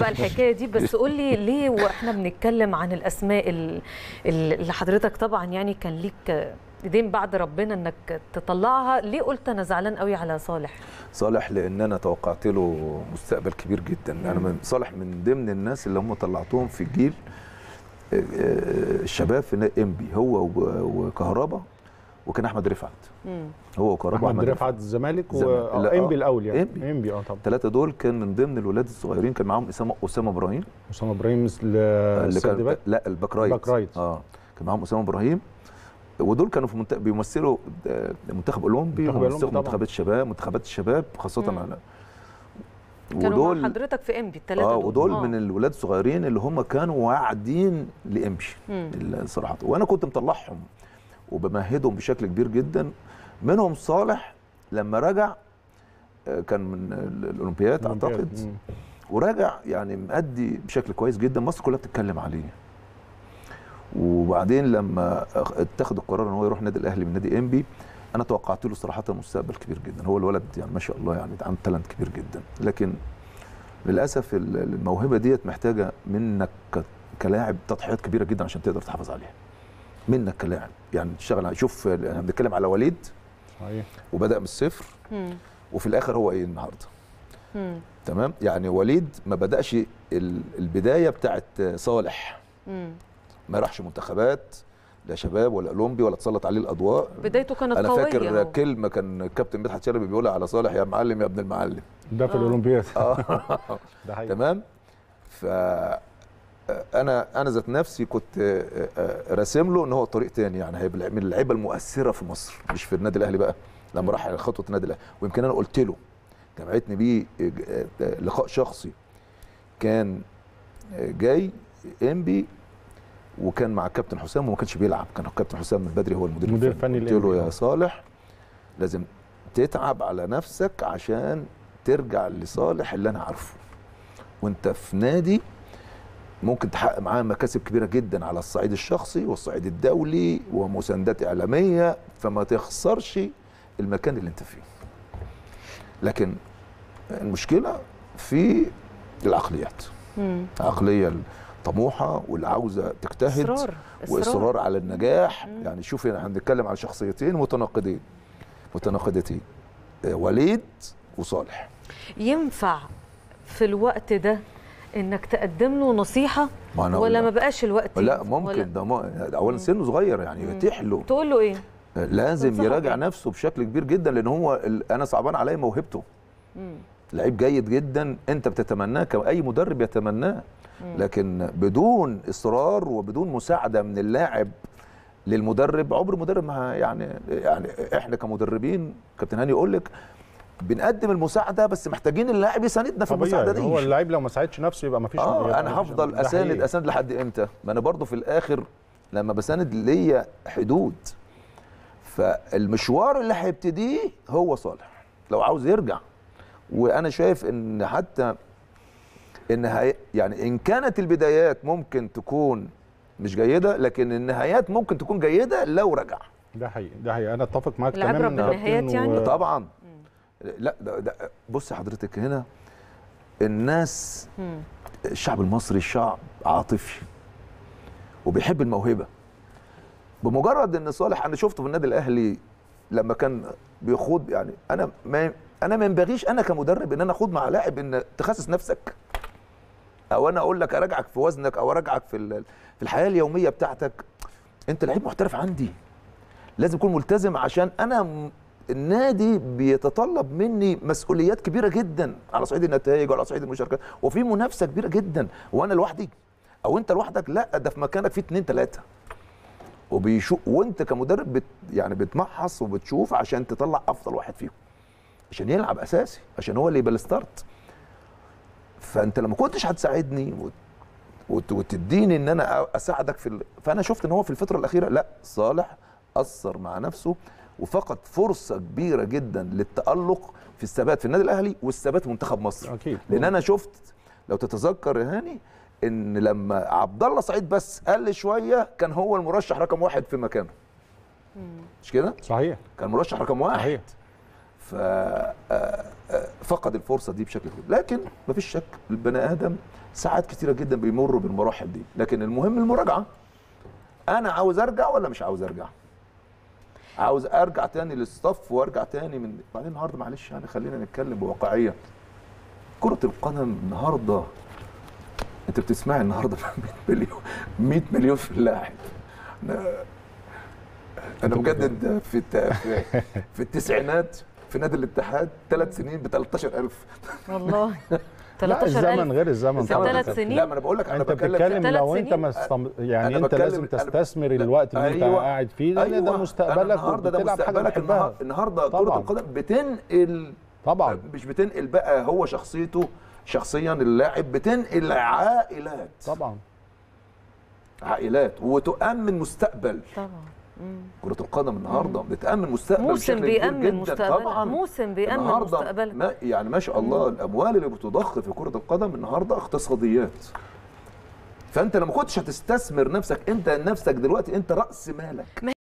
بقى الحكايه دي، بس قول لي ليه واحنا بنتكلم عن الاسماء اللي حضرتك طبعا يعني كان ليك ايدين بعد ربنا انك تطلعها، ليه قلت انا زعلان قوي على صالح؟ صالح لان انا توقعت له مستقبل كبير جدا. انا صالح من ضمن الناس اللي هم طلعتهم في الجيل الشباب في نادي انبي، هو وكهربا وكان احمد رفعت. هو وكهربا احمد رفعت الزمالك وانبي الاول يعني انبي طبعا. الثلاثه دول كان من ضمن الولاد الصغيرين، كان معاهم اسامه ابراهيم. اسامه ابراهيم اللي كان لا الباك رايت. كان معاهم اسامه ابراهيم، ودول كانوا في بيمثلوا منتخب اولمبي ومنتخبات الشباب خاصه على كانوا مع حضرتك في انبي الثلاثه دول. ودول من الولاد الصغيرين اللي هم كانوا واعدين لانبي صراحه، وانا كنت مطلعهم وبمهدهم بشكل كبير جدا. منهم صالح لما رجع كان من الاولمبياد اعتقد، ورجع يعني مأدي بشكل كويس جدا، مصر كلها بتتكلم عليه. وبعدين لما اتخذ القرار ان هو يروح النادي الاهلي من نادي انبي، انا توقعت له صراحه مستقبل كبير جدا. هو الولد يعني ما شاء الله يعني عنده تالنت كبير جدا، لكن للاسف الموهبه ديت محتاجه منك كلاعب تضحيات كبيره جدا عشان تقدر تحافظ عليها. منك كلاعب يعني تشتغل. شوف احنا بنتكلم على وليد صحيح، وبدا من الصفر وفي الاخر هو ايه النهارده. تمام، يعني وليد ما بداش البدايه بتاعت صالح. ما راحش منتخبات لا شباب ولا اولمبي ولا تسلط عليه الاضواء. بدايته كانت قويه. انا فاكر كلمه كان الكابتن مدحت شلبي بيقولها على صالح: يا معلم يا ابن المعلم. ده في الاولمبياد. ده حقيقي. تمام. انا ذات نفسي كنت راسم له ان هو طريق تاني، يعني هيبقى من اللعيبه المؤثره في مصر، مش في النادي الاهلي بقى لما راح خطوه النادي الاهلي. ويمكن انا قلت له، جمعتني بيه لقاء شخصي، كان جاي انبي وكان مع الكابتن حسام وما كانش بيلعب، كان الكابتن حسام من بدري هو المدير الفني. قلت له يا صالح لازم تتعب على نفسك عشان ترجع لصالح اللي انا عارفه، وانت في نادي ممكن تحقق معاه مكاسب كبيره جدا على الصعيد الشخصي والصعيد الدولي ومساندات اعلاميه، فما تخسرش المكان اللي انت فيه. لكن المشكله في العقليات. عقليه طموحه واللي عاوزه تجتهد واصرار على النجاح. يعني شوف احنا هنتكلم على شخصيتين متناقضتين، وليد وصالح. ينفع في الوقت ده انك تقدم له نصيحه ولا ما بقاش الوقت؟ لا ممكن، ده اولا سنه صغير يعني يتيح له. تقول له ايه؟ لازم يراجع نفسه بشكل كبير جدا، لان هو انا صعبان عليا موهبته. لعيب جيد جدا انت بتتمناه كأي مدرب يتمناه، لكن بدون اصرار وبدون مساعده من اللاعب للمدرب، عمر المدرب ما يعني احنا كمدربين كابتن هاني يقول لك بنقدم المساعده، بس محتاجين اللاعب يساندنا في المساعده دي. هو اللاعب لو ما ساعدش نفسه يبقى ما فيش. انا هفضل اساند لحد امتى؟ ما انا برضو في الاخر لما بساند ليا حدود. فالمشوار اللي هيبتديه هو صالح لو عاوز يرجع. وانا شايف ان حتى يعني ان كانت البدايات ممكن تكون مش جيده، لكن النهايات ممكن تكون جيده لو رجع. ده حقيقي انا اتفق معاك تماما. العبره بالنهايات يعني. طبعا. لا ده بص حضرتك هنا الناس، الشعب المصري شعب عاطفي وبيحب الموهبه. بمجرد ان صالح انا شفته في النادي الاهلي لما كان بيخوض، يعني انا ما ينبغيش انا كمدرب ان انا اخوض مع لاعب ان تخسس نفسك، او انا اقول لك اراجعك في وزنك او اراجعك في الحياه اليوميه بتاعتك. انت لعيب محترف عندي، لازم تكون ملتزم، عشان انا النادي بيتطلب مني مسؤوليات كبيره جدا على صعيد النتائج وعلى صعيد المشاركات، وفي منافسه كبيره جدا، وانا لوحدي او انت لوحدك، لا ده في مكانك في 2 3 وانت كمدرب يعني بتمحص وبتشوف عشان تطلع افضل واحد فيهم عشان يلعب اساسي، عشان هو اللي يبقى الستارت. فانت لما كنتش هتساعدني وتديني ان انا اساعدك فانا شفت ان هو في الفتره الاخيره لا، صالح اثر مع نفسه وفقد فرصه كبيره جدا للتالق في الثبات في النادي الاهلي والثبات في منتخب مصر. اكيد. لان انا شفت لو تتذكر يا هاني ان لما عبد الله سعيد بس قل شويه كان هو المرشح رقم 1 في مكانه. مش كده؟ صحيح. كان مرشح رقم 1. صحيح. فقد الفرصه دي بشكل كبير. لكن مفيش شك البني ادم ساعات كتيره جدا بيمر بالمراحل دي، لكن المهم المراجعه. انا عاوز ارجع ولا مش عاوز ارجع؟ عاوز ارجع تاني للصف وارجع تاني من بعدين النهارده معلش يعني خلينا نتكلم بواقعيه. كرة القدم النهارده انت بتسمعي النهارده 100 مليون في اللاعب. انا مجدد في التسعينات في نادي الاتحاد 3 سنين ب 13,000. والله 13,000 الزمن غير الزمن طبعا. 3 سنين. لا ما انا بقول لك انا بتتكلم لو انت يعني انت لازم تستثمر الوقت اللي انت قاعد فيه ده. ده مستقبلك وبتلعب حاجه بتحبها. النهارده كرة القدم بتنقل طبعا، مش بتنقل بقى هو شخصيته شخصيا اللاعب، بتنقل عائلات طبعا، عائلات وتؤمن مستقبل. طبعا كرة القدم النهارده بتأمن مستقبل موسم بيأمن مستقبل. طبعا موسم بيأمن مستقبل. يعني ما شاء الله الأموال اللي بتضخ في كرة القدم النهارده اقتصاديات. فأنت لما كنتش هتستثمر نفسك، أنت نفسك دلوقتي أنت رأس مالك.